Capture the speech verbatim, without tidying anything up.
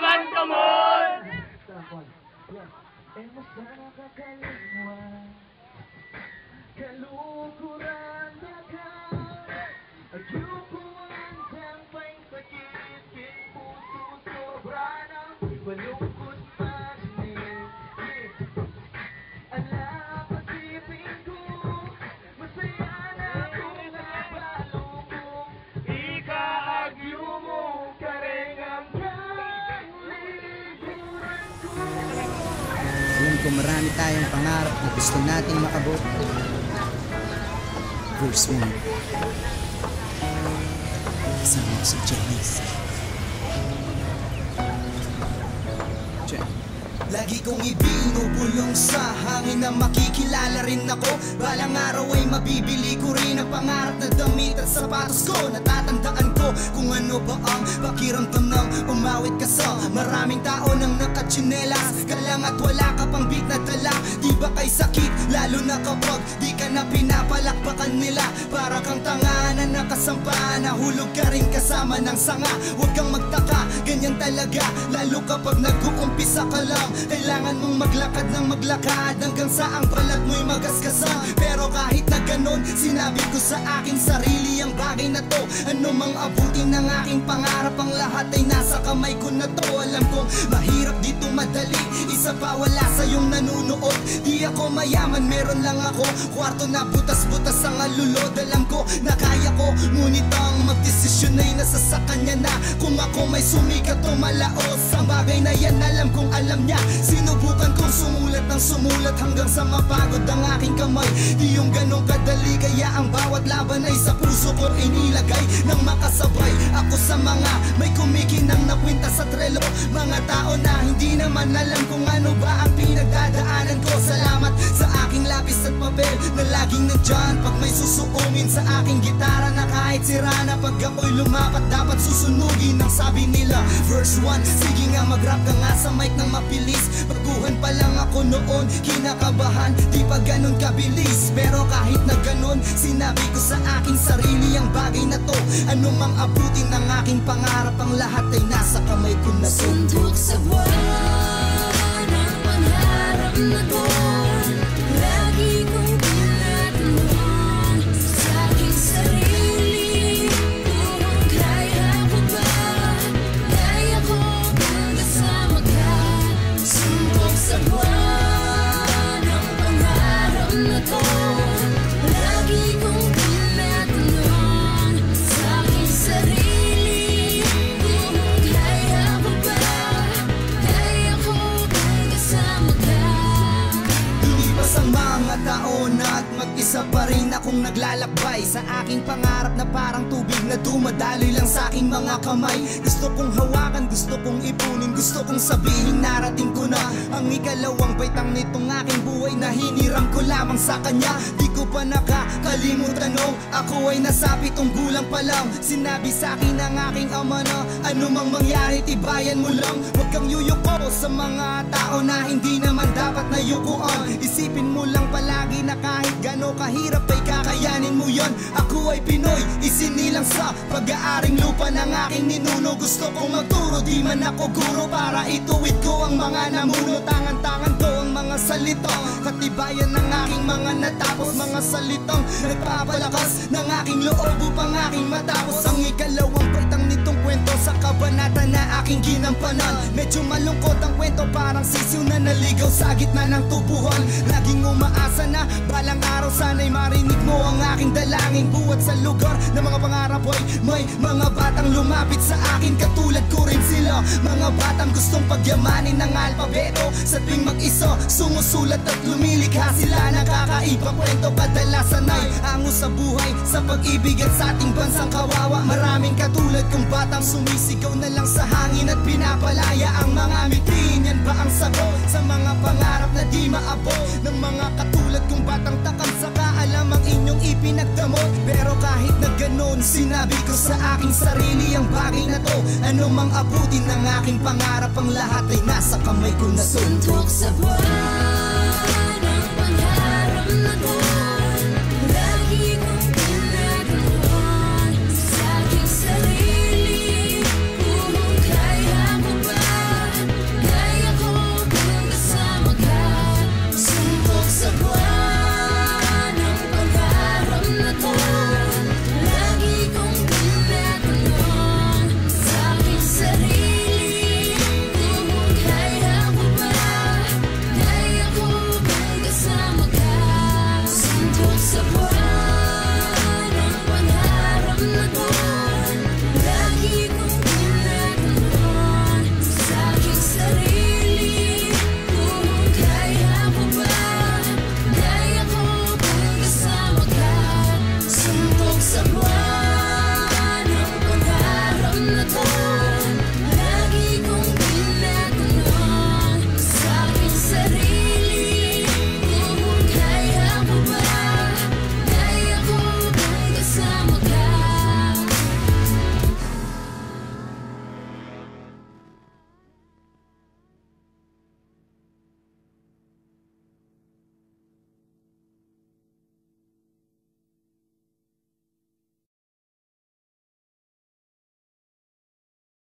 naman kamon. Kalukuran na ka, ayukuan siyang may sakit, puso sobra ng malungkot magnin. Ala pasipin ko, masaya na kung nabalo mo, ikaagyo mo, karengang kaliguran ko. Alam ko marami tayong pangarap na gusto nating makabot. Verse one. Kasama ko si Janice. Jen. Lagi kong ibinubulong sa hangin na makikilala rin ako. Balang araw ay mabibili ko rin ang pangarap na damit at sapatos ko. Natatandaan ko kung ano ba ang pakiramdam ng umawit ka sa maraming tao nang nakatsinelas ka lang at wala ka pang beat na dala. Di ba kay sakit, lalo na kapag di ka na pinapalakpakan nila. Para kang tanga na nakasampa, nahulog ka rin kasama ng sanga. Huwag kang magtaka, ganyan talaga, lalo kapag nag-uumpisa ka lang. Kailangan mong maglakad ng maglakad hanggang sa ang balat mo'y magaskasan. Pero kahit na ganon, sinabi ko sa aking sarili ang bagay na to. Ano mang abutin ng aking pangarap, ang lahat ay nasa kamay ko na to. Alam kong mahirap dito madali, isa pa wala sa iyong nanunood. Di ako mayaman, meron lang ako kwarto na butas-butas ang alulod. Alam ko na kaya ko, ngunit ang magdesisyon ay nasa sa kanya na. Kung ako may sumikat o malaos, ang bagay na yan alam kong alam niya. Sinubukan kong sumulat ng sumulat hanggang sa mapagod ang aking kamay. Di yung ganong kadali, kaya ang bawat laban ay sa puso ko inilagay nang makasabay ako sa mga may kumikinang na kwenta sa trelo. Mga tao na hindi naman alam kung ano ba ang pinagdadaanan ko. Salamat sa aking lapis at papel na laging nandyan pag may susuungin sa aking gitara, na kahit sira na pag ako'y lumapat dapat susunugin ang sabi nila. Verse one, sige nga mag-rap ka nga sa mic ng mapilis. Baguhan pa lang ako noon, kinakabahan, di pa ganun kabilis. Pero kahit na ganun, sinabi ko sa aking sarili ang bagay na to. Ano mang abutin ng aking pangarap, ang lahat ay nasa kamay ko na to. Suntok sa buwan ang pangarap na to, lagi kong tinatanong sa aking sarili kung kaya ko ba, kaya ko bang kasama ka. Suntok sa buwan ang pangarap na to, lagi kong tinatanong sa aking sarili kung kaya ko ba, kaya ko bang kasama ka. Lumipas ang mga taon at mag-isa pa rin akong naglalakbay sa aking pangarap na parang tubig na dumadaloy lang sa aking mga kamay. Gusto kong hawakan, gusto kong ipunin, gusto kong sabihin narating ko na ang ikalawang baitang nitong aking buhay na hiniram ko lamang sa kanya. Di ko pa nakakalimutan nung ako ay nasa pitong gulang pa lang. Sinabi sa akin ng aking ama na ano mang mangyari tibayan mo lang. Huwag kang yuyuko sa mga tao na hindi naman dapat na yukuan. Isipin mo lang palagi na kahit gano'n kahirap ay kakayanin mo yon. Ako ay Pinoy, isinilang sa pag-aaring lupa ng aking ninuno. Gusto kong magturo, di man ako guro, para ituwid ko ang mga namuno. Tangan-tangan ko ang mga salitang katibayan ng aking mga natapos. Mga salitang nagpapalakas ng aking loob upang aking matapos ang ikalawang baitang nitong kwento sa kabanata na aking ginampanan. Medyo malungkot ang kwento, parang sisiw na naligaw sa gitna ng tubuhan. Laging umaasa na balang araw sana'y marinig mo ang aking dalangin. Buhat sa lugar ng mga pangarap ay may mga batang lumapit sa akin. Katulad ko rin sila, mga batang gustong pagyamanin ng alpabeto. Sa tuwing mag-isa, sumusulat at lumilikha sila. Nakakaibang kwento, kadalasan ay ango sa buhay, sa pag-ibig at sa ating bansang kawawa. Maraming katulad kong batang sumisigaw na lang sa hangin at pinapalaya ang mga mitin. Yan ba ang sagot sa mga pangarap na di maabot ng mga katulad kong batang takam sa kaalam ang inyong ipinagdamot? Pero kahit na ganon, sinabi ko sa aking sarili ang bagay na to. Ano mang abutin ng aking pangarap, ang lahat ay nasa kamay ko na. Suntok sa buwan